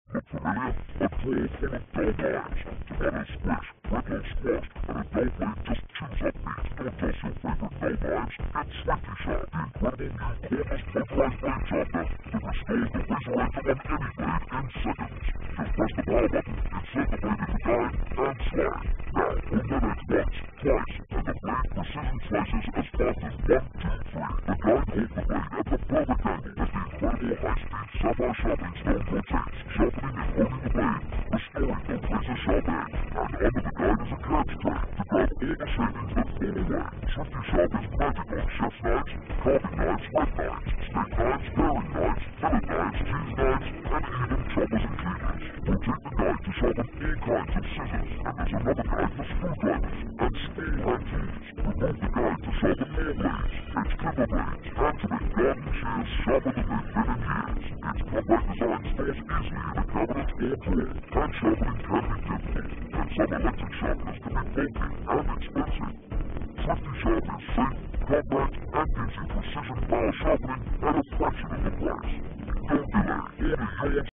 Look familiar? A drawer full of dull knives, tomato squish, brittle squashed, and a dull blade just chews up meat. Don't toss your favorite dull knives. Get Sweaty Sharp, the incredible new cordless pulverized blade sharpener that restores the razor edge on any blade in seconds. Just press the power button, insert the blade in the guide, and slide. Now, hold that edge once, twice, and the blade precision slices as fast as 1, 2, 3. The guide holds the blade at the perfect angle as the incredible high-speed sapphire sharpening stone rotates, sharpening and holding the blade, restoring the razor-sharp edge. And under the guide is a catch tray to grab all the shavings that fall away. Sweaty Sharp is magic on chef's knives, carving knives, wet knives, steak knives, paring knives, fillet knives, cheese knives, and even choppers and cleaners. Rotate the guide to sharpen all kinds of scissors, and there's another guide for screwdrivers and small hand tools. Remove the guide to sharpen more blades, its clipper blades, and to make garden shears sharper than they've been in years. Its compact design stores easily in a cabinet or drawer. Hand sharpening can be difficult, and some electric sharpeners can be bulky and expensive. Sweaty Sharp is safe, compact, and gives you precision power sharpening at a fraction of the price. Don't delay, order yours